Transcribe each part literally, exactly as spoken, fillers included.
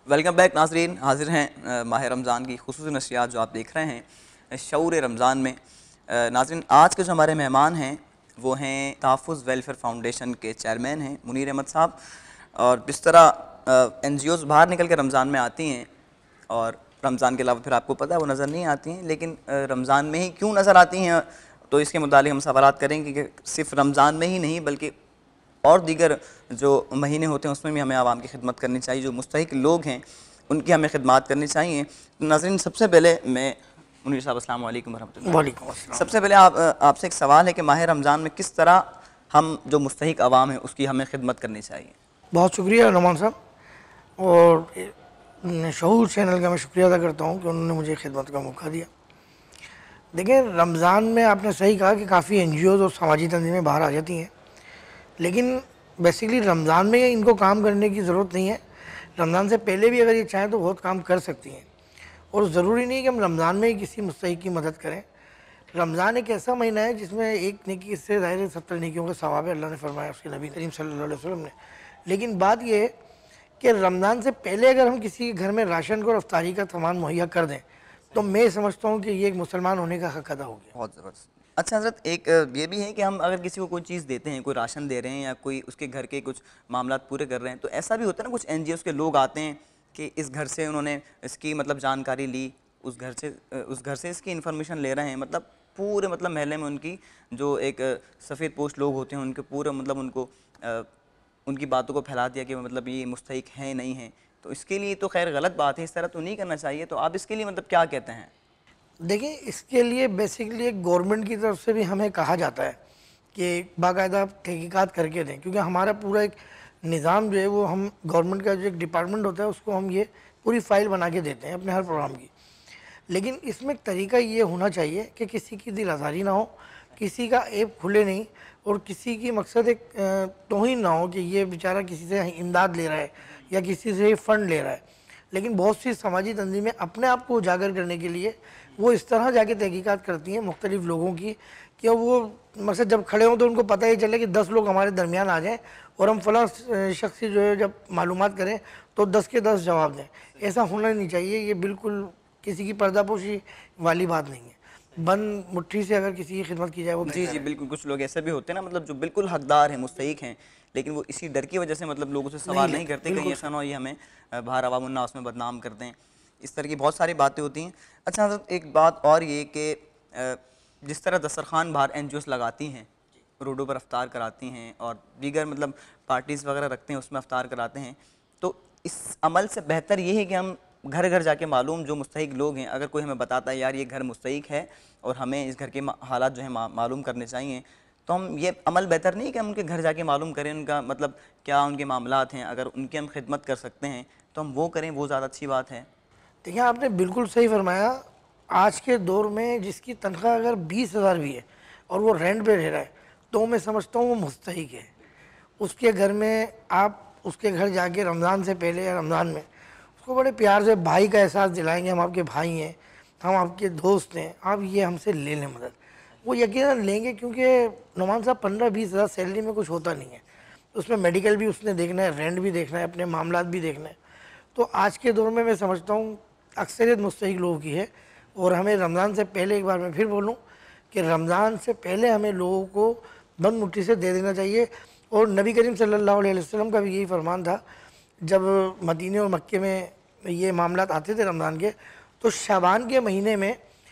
Welcome back नाजरीन, हाजिर हैं माह रमज़ान की खुसूसी नशियात जो आप देख रहे हैं शऊर रमज़ान में। नाजरीन, आज के जो हमारे मेहमान हैं वो हैं तहफ़्फ़ुज़ वेलफेयर फाउंडेशन के चेयरमैन हैं मुनीर अहमद साहब। और जिस तरह एन जी ओज़ बाहर निकल कर रमज़ान में आती हैं और रमज़ान के अलावा फिर आपको पता है वो नज़र नहीं आती हैं, लेकिन रमज़ान में ही क्यों नज़र आती हैं, तो इसके मुतालिक हम सवालात करेंगे कि सिर्फ रमज़ान में ही नहीं बल्कि और दीगर जो महीने होते हैं उसमें भी हमें आवाम की खिदमत करनी चाहिए। जो मुस्तहिक लोग हैं उनकी हमें खिदमत करनी चाहिए। नाज़रीन, सबसे पहले मैं मुनीर साहब अस्सलाम वालेकुम वरहमतुल्लाह। वालेकुम अस्सलाम। सबसे पहले आप आपसे एक सवाल है कि माह रमज़ान में किस तरह हम जो मुस्तहिक आवाम है उसकी हमें खिदमत करनी चाहिए? बहुत शुक्रिया नुमान साहब, और शऊर चैनल का मैं शुक्रिया अदा करता हूँ कि उन्होंने मुझे खिदमत का मौका दिया। देखिए, रमज़ान में आपने सही कहा कि काफ़ी एन जी ओज़ और समाजी तंजीमें बाहर आ जाती हैं, लेकिन बेसिकली रमज़ान में इनको काम करने की ज़रूरत नहीं है। रमज़ान से पहले भी अगर ये चाहें तो बहुत काम कर सकती हैं, और ज़रूरी नहीं कि हम रमज़ान में ही किसी मुस्तहिक की मदद करें। रमज़ान एक ऐसा महीना है जिसमें एक नेकी से ज़ाहिर सत्तर नेकियों का सवाब है, अल्लाह ने फरमाया उसके नबी करीम सल्लल्लाहु अलैहि वसल्लम ने। लेकिन बात यह है कि रमज़ान से पहले अगर हम किसी घर में राशन को रफ्तारी का सामान मुहैया कर दें तो मैं समझता हूँ कि ये एक मुसलमान होने का हक अदा हो गया। बहुत ज़बरदस्त। अच्छा हज़रत, एक ये भी है कि हम अगर किसी को कोई चीज़ देते हैं, कोई राशन दे रहे हैं या कोई उसके घर के कुछ मामलात पूरे कर रहे हैं, तो ऐसा भी होता है ना, कुछ एन जी ओज़ के लोग आते हैं कि इस घर से उन्होंने इसकी मतलब जानकारी ली, उस घर से उस घर से इसकी इन्फॉर्मेशन ले रहे हैं, मतलब पूरे मतलब महल्ले में उनकी जो एक सफ़ेद पोश लोग होते हैं उनके पूरे मतलब उनको आ, उनकी बातों को फैला दिया कि मतलब ये मुस्तहिक हैं नहीं हैं। तो इसके लिए तो खैर गलत बात है, इस तरह तो नहीं करना चाहिए। तो आप इसके लिए मतलब क्या कहते हैं? देखिए, इसके लिए बेसिकली एक गवर्नमेंट की तरफ से भी हमें कहा जाता है कि बाकायदा तहकीकात करके दें, क्योंकि हमारा पूरा एक निज़ाम जो है वो हम गवर्नमेंट का जो एक डिपार्टमेंट होता है उसको हम ये पूरी फ़ाइल बना के देते हैं अपने हर प्रोग्राम की। लेकिन इसमें एक तरीका ये होना चाहिए कि किसी की दिल आज़ारी ना हो, किसी का ऐब खुले नहीं, और किसी की मकसद एक तौहीन ना हो कि ये बेचारा किसी से इमदाद ले रहा है या किसी से फ़ंड ले रहा है। लेकिन बहुत सी समाजी तंजीमें अपने आप को उजागर करने के लिए वो इस तरह जाके तहकीकात करती हैं मुख्तलिफ लोगों की कि वो मकसद जब खड़े हों तो उनको पता ही चले कि दस लोग हमारे दरमियान आ जाएं और हम फलां शख्स जो है जब मालूमात करें तो दस के दस जवाब दें। ऐसा होना नहीं चाहिए। ये बिल्कुल किसी की पर्दापोशी वाली बात नहीं है। बंद मुट्ठी से अगर किसी की खिदमत की जाए वो जी जी बिल्कुल। कुछ लोग ऐसे भी होते हैं ना, मतलब जो बिल्कुल हकदार हैं, मुस्तहिक हैं, लेकिन वो इसी डर की वजह से मतलब लोगों से सवाल नहीं, नहीं करते, कहीं ऐसा ना हो ये हमें बाहर अवाम उन्नास में बदनाम कर दें। इस तरह की बहुत सारी बातें होती हैं। अच्छा हज़रत, एक बात और ये कि जिस तरह दस्तरखान बाहर एन जी ओज़ लगाती हैं, रोडों पर अफ्तार कराती हैं और दीगर मतलब पार्टीज़ वगैरह रखते हैं उसमें अफ्तार कराते हैं, तो इस अमल से बेहतर ये है कि हम घर घर जाके मालूम जो मुस्तहिक लोग हैं, अगर कोई हमें बताता है यार ये घर मुस्तहिक है और हमें इस घर के हालात जो है मा, मालूम करने चाहिए, तो हम ये अमल बेहतर नहीं कि हम उनके घर जाके मालूम करें उनका मतलब क्या उनके मामलात हैं। अगर उनकी हम खिदमत कर सकते हैं तो हम वो करें, वो ज़्यादा अच्छी बात है। देखिए, आपने बिल्कुल सही फरमाया। आज के दौर में जिसकी तनख्वाह अगर बीस हज़ार भी है और वो रेंट पे रह रहा है तो मैं समझता हूँ वो मुस्तहिक है। उसके घर में आप उसके घर जाके रमज़ान से पहले या रमज़ान में उसको बड़े प्यार से भाई का एहसास दिलाएंगे, हम आपके भाई हैं, हम आपके दोस्त हैं, आप ये हमसे ले लें मदद। वो यकीनन लेंगे, क्योंकि नुमान साहब पंद्रह बीस हज़ार सैलरी में कुछ होता नहीं है। उसमें मेडिकल भी उसने देखना है, रेंट भी देखना है, अपने मामलात भी देखना है। तो आज के दौर में मैं समझता हूँ अक्सरियत मुस्तहिक लोगों की है, और हमें रमज़ान से पहले, एक बार मैं फिर बोलूँ कि रमज़ान से पहले हमें लोगों को बंद मुट्ठी से दे देना चाहिए। और नबी करीम सल्लल्लाहु अलैहि वसल्लम का भी यही फरमान था, जब मदीने और मक्के में ये मामलात आते थे रमज़ान के, तो शाबान के महीने में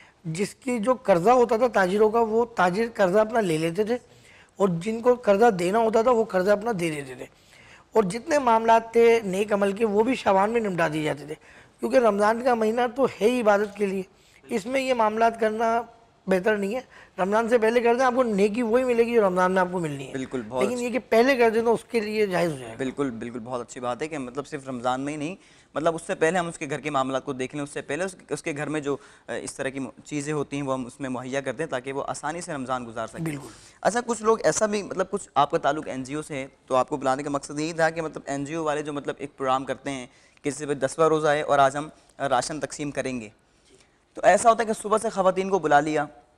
जिसकी जो कर्ज़ा होता था ताजिरों का, वो ताजिर कर्ज़ा अपना ले लेते थे, और जिनको कर्ज़ा देना होता था वो कर्ज़ा अपना दे देते थे। और जितने मामलात थे नेक अमल के वो भी शाबान में निपटा दिए जाते थे, क्योंकि रमज़ान का महीना तो है ही इबादत के लिए। इसमें ये मामलात करना बेहतर नहीं है। रमज़ान से पहले कर दें, आपको नेकी वही मिलेगी जो रमज़ान में आपको मिलनी है। बिल्कुल, बहुत लेकिन ये कि पहले कर दें तो उसके लिए जायज़ हो जाएगा। बिल्कुल बिल्कुल बहुत अच्छी बात है कि मतलब सिर्फ रमज़ान में ही नहीं, मतलब उससे पहले हम उसके घर के मामला को देख लें, उससे पहले उस, उसके घर में जो इस तरह की चीज़ें होती हैं वो हम उसमें मुहैया कर दें ताकि वो आसानी से रमज़ान गुजार सकें। बिल्कुल। अच्छा, कुछ लोग ऐसा भी मतलब कुछ आपका ताल्लुक एन जी ओ से है, तो आपको बुलाने का मकसद यही था कि मतलब एन जी ओ वाले जो मतलब एक प्रोग्राम करते हैं कि जैसे दसवां रोज़ा है और आज हम राशन तकसीम करेंगे, तो ऐसा होता है कि सुबह से ख़वातीन को बुला लिया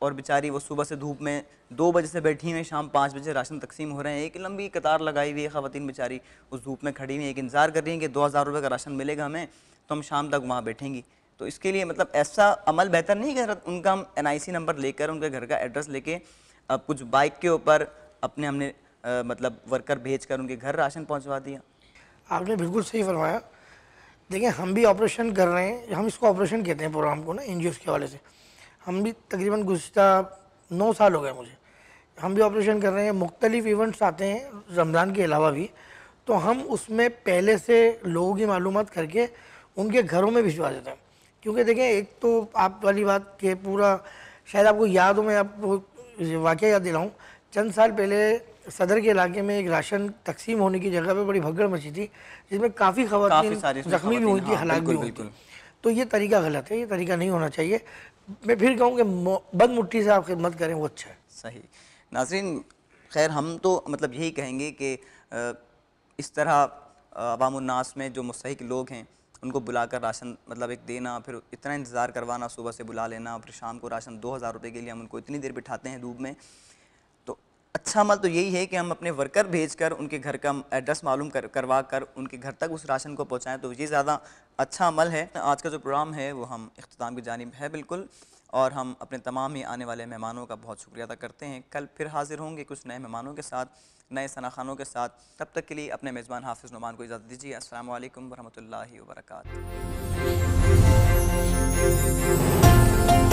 और बेचारी वो सुबह से धूप में दो बजे से बैठी हुई, शाम पाँच बजे राशन तकसीम हो रहे हैं। एक लंबी कतार लगाई हुई है, ख़वातीन बेचारी उस धूप में खड़ी हुई, एक इंतज़ार कर रही हैं कि दो हज़ार रुपये का राशन मिलेगा हमें तो हम शाम तक वहाँ बैठेंगी। तो इसके लिए मतलब ऐसा अमल बेहतर नहीं है कि उनका हम एन आई सी नंबर लेकर, उनके घर का एड्रेस लेके अब कुछ बाइक के ऊपर अपने हमने आ, मतलब वर्कर भेज कर उनके घर राशन पहुँचवा दिया। आपने बिल्कुल सही फरमाया। देखिए, हम भी ऑपरेशन कर रहे हैं, हम इसको ऑपरेशन कहते हैं प्रोग्राम को ना, एन जी ओज़ के हवाले से। हम भी तकरीबन गुज़िश्ता नौ साल हो गए मुझे, हम भी ऑपरेशन कर रहे हैं। मुख्तलिफ इवेंट्स आते हैं रमज़ान के अलावा भी, तो हम उसमें पहले से लोगों की मालूमात करके उनके घरों में भिजवा देते हैं। क्योंकि देखें, एक तो आप वाली बात के पूरा शायद आपको याद हो, मैं आपको वाक़या याद दिलाऊँ। चंद साल पहले सदर के इलाके में एक राशन तकसीम होने की जगह पे बड़ी भगदड़ मची थी, जिसमें काफ़ी ख़वातीन ज़ख्मी भी हुई थी, हलाक भी हुई थी। तो ये तरीका गलत है, ये तरीका नहीं होना चाहिए। मैं फिर कहूँ कि बंद मुट्ठी से आप खिदमत करें, वो अच्छा है। सही। नाज़रीन, खैर हम तो मतलब यही कहेंगे कि इस तरह अवामुन्नास में जो मुस्तहिक लोग हैं उनको बुलाकर राशन मतलब एक देना, फिर इतना इंतज़ार करवाना, सुबह से बुला लेना, फिर शाम को राशन दो हज़ार रुपये के लिए हम उनको इतनी देर बिठाते हैं धूप में। तो अच्छा अमल तो यही है कि हम अपने वर्कर भेजकर उनके घर का एड्रेस मालूम कर करवा कर उनके घर तक उस राशन को पहुँचाएँ, तो ये ज़्यादा अच्छा अमल है। आज का जो प्रोग्राम है वो हम इख्तिताम की जानिब है बिल्कुल, और हम अपने तमाम ही आने वाले मेहमानों का बहुत शुक्रिया अदा करते हैं। कल फिर हाज़िर होंगे कुछ नए मेहमानों के साथ, नए सनाखानों के साथ। तब तक के लिए अपने मेज़बान हाफिज़ नुमान को इजाज़त दीजिए। अस्सलामु अलैकुम वरहमतुल्लाहि वबरकातुहू।